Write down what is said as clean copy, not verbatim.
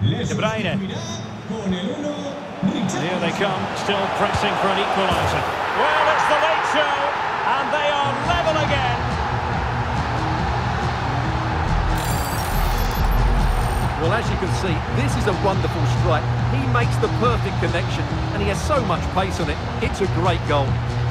De Bruyne. Here they come, still pressing for an equaliser. Well, it's the late show, and they are level again. Well, as you can see, this is a wonderful strike. He makes the perfect connection, and he has so much pace on it. It's a great goal.